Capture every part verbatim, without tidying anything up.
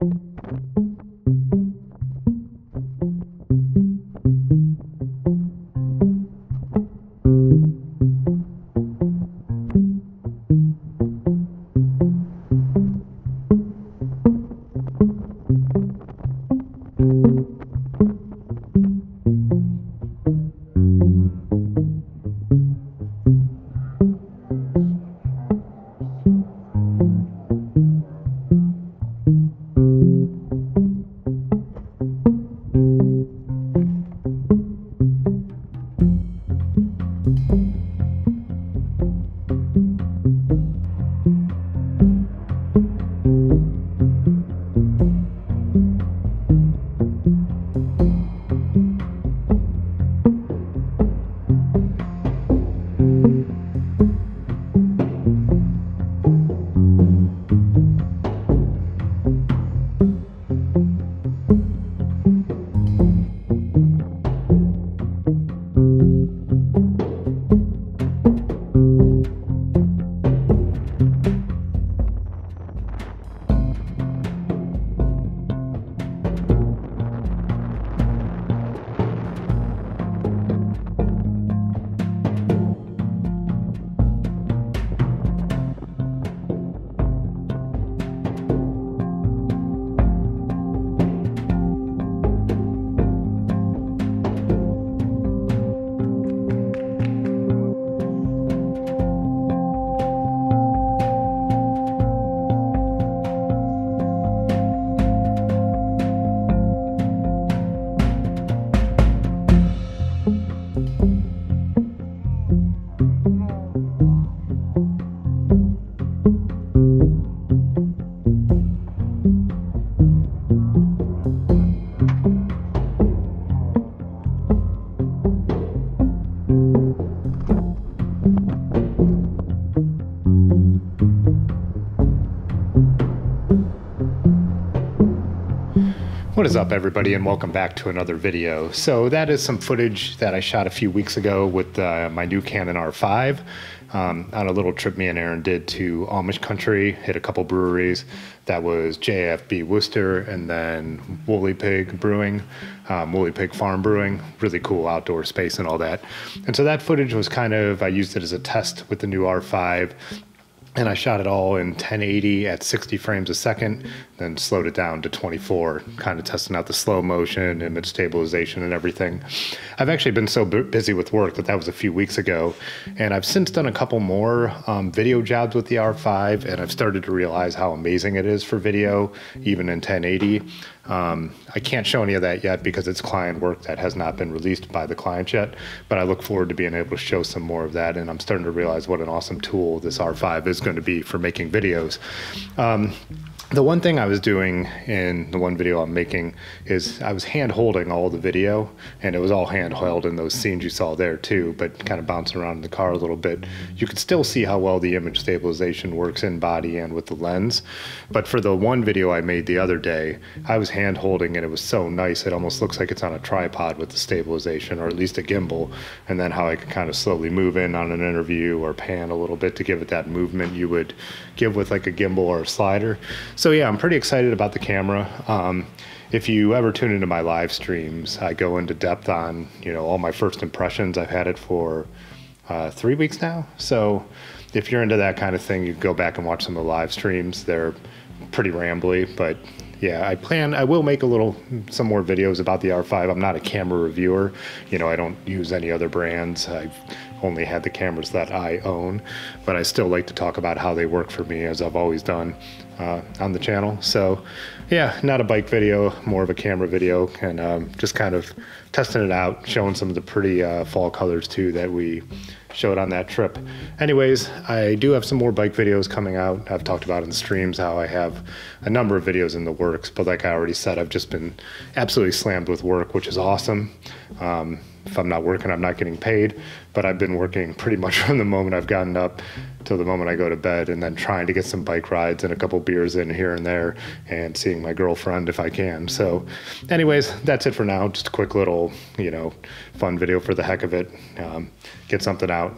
What is up, everybody, and welcome back to another video. So that is some footage that I shot a few weeks ago with uh, my new Canon R five um, on a little trip me and Aaron did to Amish country, hit a couple breweries. That was J F B Worcester and then Woolly Pig Brewing, um, Woolly Pig Farm Brewing, really cool outdoor space and all that. And so that footage was kind of, I used it as a test with the new R five. And I shot it all in ten eighty at sixty frames a second, then slowed it down to twenty-four, kind of testing out the slow motion, image stabilization, and everything. I've actually been so bu busy with work that that was a few weeks ago, and I've since done a couple more um, video jobs with the R five, and I've started to realize how amazing it is for video, even in ten eighty. Um, I can't show any of that yet because it's client work that has not been released by the client yet, but I look forward to being able to show some more of that, and I'm starting to realize what an awesome tool this R five is going to be for making videos. Um, The one thing I was doing in the one video I'm making is I was hand holding all the video, and it was all hand held in those scenes you saw there too, but kind of bouncing around in the car a little bit. You could still see how well the image stabilization works in body and with the lens. But for the one video I made the other day, I was hand holding and it was so nice. It almost looks like it's on a tripod with the stabilization, or at least a gimbal, and then how I could kind of slowly move in on an interview or pan a little bit to give it that movement you would give with like a gimbal or a slider. So yeah, I'm pretty excited about the camera. Um, if you ever tune into my live streams, I go into depth on, you know, all my first impressions. I've had it for uh, three weeks now. So if you're into that kind of thing, you go back and watch some of the live streams. They're pretty rambly, but yeah, I plan, I will make a little, some more videos about the R five. I'm not a camera reviewer. You know, I don't use any other brands. I've only had the cameras that I own, but I still like to talk about how they work for me, as I've always done uh, on the channel. So yeah, not a bike video, more of a camera video, and um, just kind of testing it out, showing some of the pretty uh, fall colors too that we showed on that trip. Anyways, I do have some more bike videos coming out. I've talked about in the streams how I have a number of videos in the works, but like I already said, I've just been absolutely slammed with work, which is awesome. Um, if I'm not working, I'm not getting paid, but I've been working pretty much from the moment I've gotten up till the moment I go to bed, and then trying to get some bike rides and a couple beers in here and there, and seeing my girlfriend if I can. So anyways, that's it for now. Just a quick little, you know, fun video for the heck of it. Um, get something out.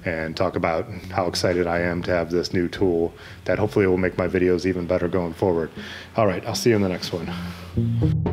and talk about how excited I am to have this new tool that hopefully will make my videos even better going forward. All right, I'll see you in the next one.